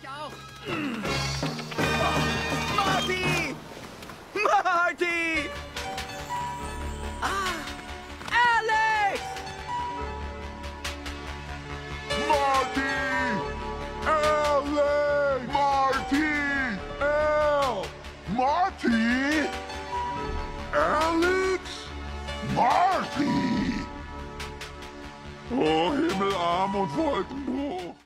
auch. Marty! Marty! Aleeeex! Marty! Aleeeex! Marty! Marty! Aleeeex! Marty! Oh, Himmel, Arm und Wolkenbruch!